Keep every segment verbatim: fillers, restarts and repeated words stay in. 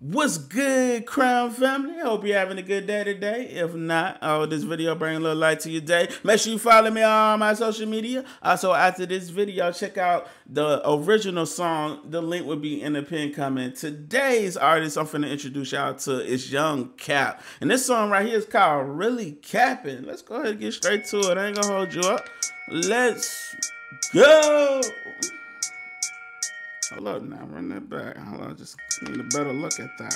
What's good, Crown family? Hope you're having a good day today. If not, oh, this video bring a little light to your day. Make sure you follow me on all my social media. Also, after this video, check out the original song. The link will be in the pinned comment. Today's artist I'm finna introduce y'all to is Young Cap. And this song right here is called Really Capping. Let's go ahead and get straight to it. I ain't gonna hold you up. Let's go. Hold up now, run that back. Hold on, just need a better look at that.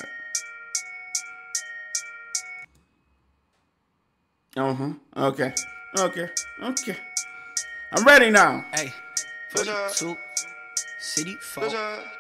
Uh-huh. Okay. Okay. Okay. I'm ready now. Hey, forty-two, city folk.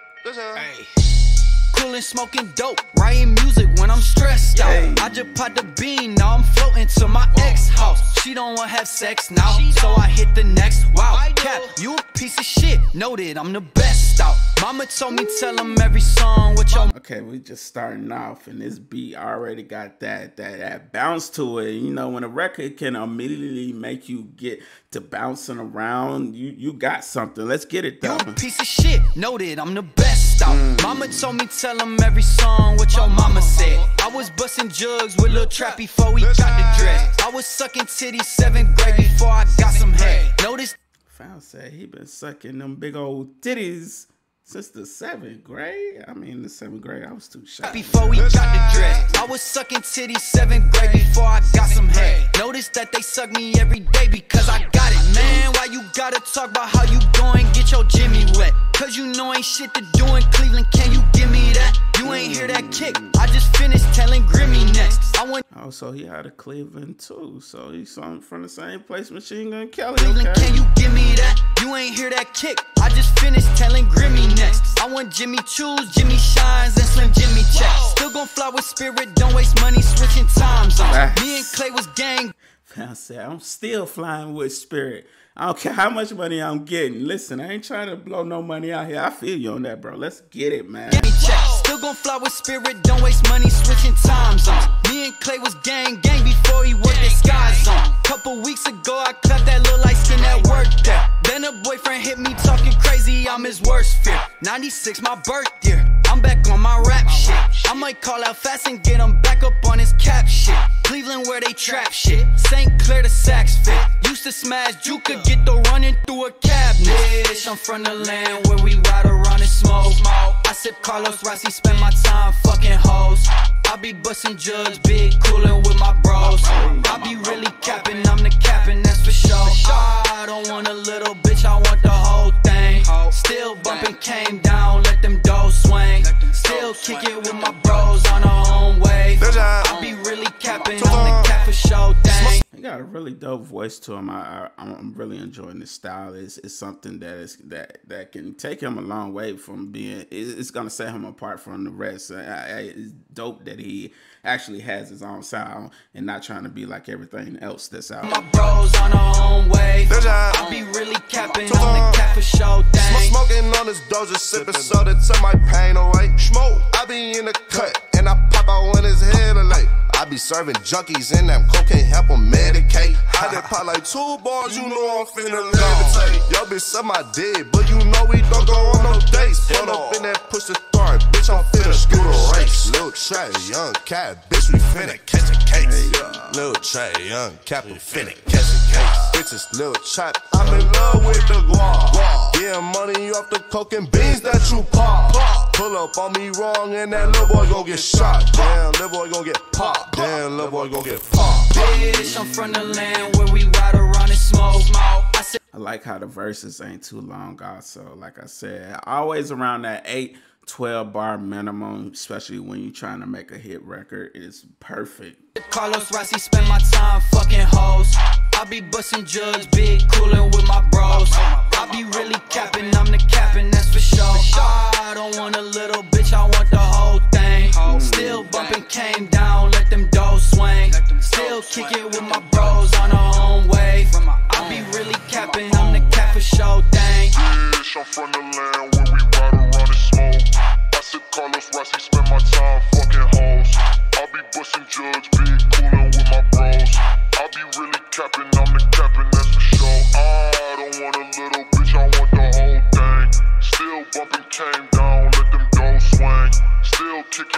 Hey, coolin' smoking dope, writing music when I'm stressed out. Hey. I just popped the bean, now I'm floating to my ex house. She don't wanna have sex now, so I hit the next. Wow, Cap, you a piece of shit. Noted, I'm the best out. Mama told me tell him every song with your. Okay, we just starting off, and this beat already got that that that bounce to it. You know, when a record can immediately make you get to bouncing around, you you got something. Let's get it though. You a piece of shit. Noted, I'm the best out. Mm. Mama told me tell him every song what your mama said. I was busting jugs with Lil Trap before we got the dress. I was sucking titties seventh grade before I got some head. Notice. Foul said he been sucking them big old titties since the seventh grade. I mean, the seventh grade, I was too shy. Before we got the dress, I was sucking titties seventh grade before I got some head. Notice that they suck me every day because I got it, man. Why you gotta talk about how you going get your Jimmy wet? Cause you know ain't shit to do in Cleveland. Can you give me that? You ain't hear that kick. I just finished telling Grimmy next. I went. Oh, so he out of Cleveland too. So he's from the same place Machine Gun Kelly. Cleveland, okay. Can you give me that? You ain't hear that kick. I just finished telling Grimmy next. I want Jimmy Choos, Jimmy Shines, and Slim Jimmy Checks. Still gon' fly with Spirit, don't waste money switching time zones. Me and Clay was gang. I said, I'm still flying with Spirit. I don't care how much money I'm getting. Listen, I ain't trying to blow no money out here. I feel you on that, bro. Let's get it, man. Jimmy Checks. Still gon' fly with Spirit, don't waste money switching time zones. Me and Clay was gang, gang before he worked at Sky Zone. Couple weeks ago, I clapped that little light skin that worked there. Then a boyfriend hit me talking crazy, I'm his worst fear. ninety-six, my birth year. I'm back on my rap shit. I might call out fast and get him back up on his cap shit. Cleveland where they trap shit. Saint Clair the sax fit. Used to smash, you could get the running through a cabinet. Bitch, I'm from the land where we ride around and smoke. I sip Carlos Rossi, spend my time fucking hoes. I be busting jugs, big coolin' with my bros. I be really capping, I'm the capping, that's for sure. I don't want a little bitch, I want the whole thing. Still bumping, came down, let them doors swing. Still kick it with my bros on our own wave. I be really capping, I'm the cap for sure thing. He got a really dope voice to him. I, I, I'm really enjoying this style. It's, it's something that is that that can take him a long way from being. It's gonna set him apart from the rest. I, I, it's dope that he actually has his own sound and not trying to be like everything else that's out. My bros on our own wave. I be really capping, I'm the cap for sure thing. Smoking on this doja, sipping soda till my pain away. Smoke, I be in the cut and I pop out when it's head late. I be serving junkies and that cocaine help them medicate. I done pop like two bars, you know I'm finna levitate. Yo bitch suck my dick, but you know we don't go on no dates. Pull up in that push the start, bitch I'm finna scoot a race. Lil Trey, Young Cap, bitch we finna catch a case. Lil Trey, Young Cap, we finna catch a case. Bitches Lil Trap, I'm in love with the guap. Getting money off the coke and beans that you pop. Pull up on me wrong and that little boy gon' get shot. Damn, little boy gon' get popped. Damn, little boy gon' get popped. Bitch, I'm from the land where we ride around and smoke. I said I like how the verses ain't too long also. Like I said, always around that eight, twelve bar minimum, especially when you're trying to make a hit record, is perfect. Carlos Rossi, spend my time fucking hoes. I be busting jugs, big coolin' with my bros. I be really capping, I'm the capping, that's for sure. I don't want a little bitch, I want the whole thing. Still bumping, came down, let them doors swing. Still kick it with my bros on our own wave. I be really capping, I'm the cap for sure thing. Bitch, I'm from the land where we ride around and smoke. I sip Carlos Rossi, spend my time fucking hoes. I be busting jugs, big coolin' with my bros. I be really capping, I'm the capping, that's for sure. I don't want a little bitch, I want the whole thing. Still bumping, came down, let them doors swing. Still kick it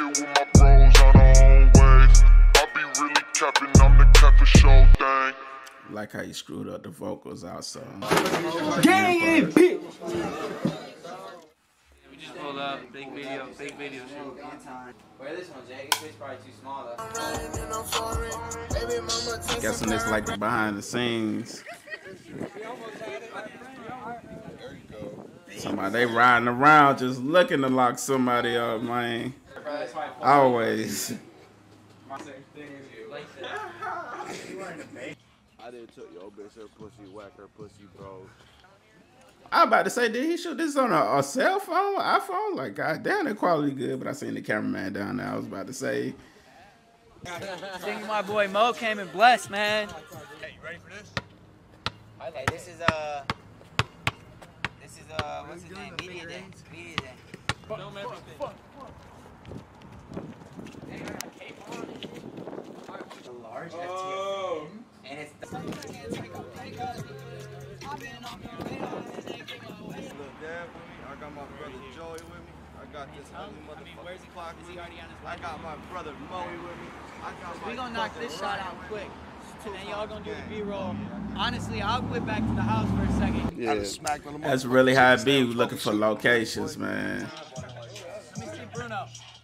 with my bros on our own wave. I be really capping, I'm the cap for show thing. Like how you screwed up the vocals out, so. Gang bitch. We just pulled up, big video, big video shoot. Where this one, Jake? It's probably too small though. Guessing it's like the behind the scenes. Somebody they riding around just looking to lock somebody up, man. Always. I didn't took your bitch, her pussy, whack her pussy, bro. I about to say, did he shoot this on a, a cell phone, iPhone? Like, god damn, the quality good. But I seen the cameraman down there. I was about to say. I think my boy Mo came in blessed, man. Hey, you ready for this? Okay, this is uh, this is uh, what's his name? Media Day. Media Day. Film everything. Large Oh. and it's. Look, dad with me. I got my brother Joey with me. I got this ugly motherfucker clock with me. I got my brother Moe with me. I got my We gonna knock this fucking shot out right quick. And then y'all gonna do the gang. B-roll. Honestly, I'll quit back to the house for a second. I just smacked on the That's motherfucker. really how it be. We looking for locations, man. Let me see Bruno.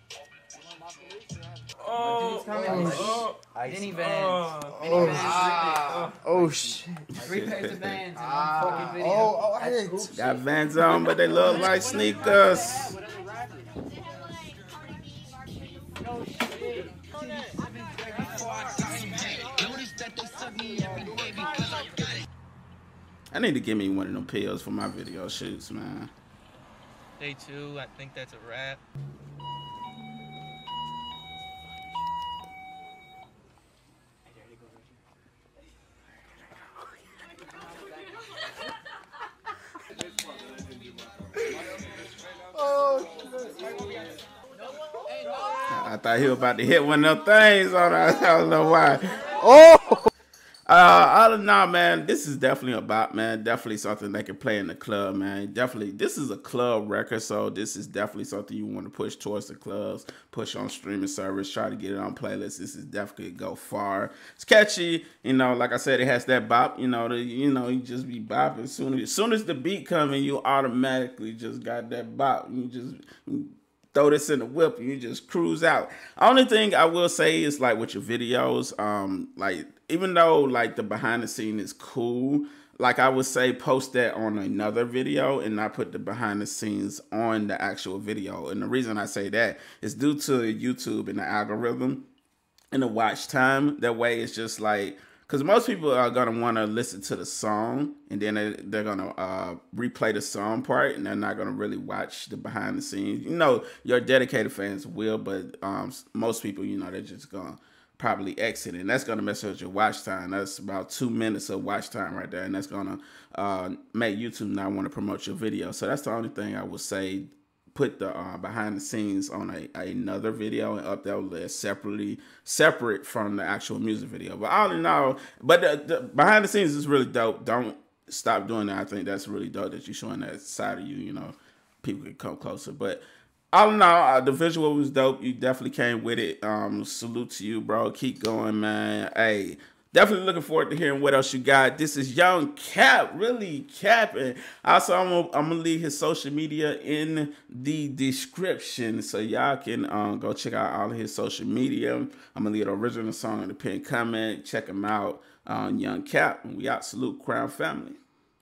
Oh, Oh, Vinny Vans. oh, Oh shit. Three pairs of Vans in one fucking video. Oh, oh, I That's didn't. cool. Got Vans on, but they look like sneakers. I need to give me one of them pills for my video shoots, man. Day two, I think that's a wrap. I thought he was about to hit one of them things on us. I don't know why. Oh! Uh, other than that, man, this is definitely a bop, man. Definitely something they can play in the club, man. Definitely, this is a club record, so this is definitely something you want to push towards the clubs, push on streaming service, try to get it on playlists. This is definitely go far. It's catchy, you know. Like I said, it has that bop, you know. The, you know, you just be bopping as soon as, as soon as the beat comes in, you automatically just got that bop. You just. You, throw this in the whip and you just cruise out. Only thing I will say is like with your videos, um, like even though like the behind the scene is cool, like I would say post that on another video and not put the behind the scenes on the actual video. And the reason I say that is due to YouTube and the algorithm and the watch time. That way it's just like, because most people are going to want to listen to the song and then they, they're going to uh, replay the song part and they're not going to really watch the behind the scenes. You know, your dedicated fans will, but um, most people, you know, they're just going to probably exit and that's going to mess with your watch time. That's about two minutes of watch time right there. And that's going to uh, make YouTube not want to promote your video. So that's the only thing I would say. Put the uh, behind the scenes on a, another video and upload it separately, separate from the actual music video. But all in all, but the, the behind the scenes is really dope. Don't stop doing that. I think that's really dope that you're showing that side of you. You know, people can come closer. But all in all, uh, the visual was dope. You definitely came with it. Um, salute to you, bro. Keep going, man. Hey. Definitely looking forward to hearing what else you got. This is Young Cap, really capping. Also, I'm gonna, I'm gonna leave his social media in the description so y'all can um, go check out all of his social media. I'm gonna leave the original song in the pinned comment. Check him out on Young Cap. We out. Salute Crown Family.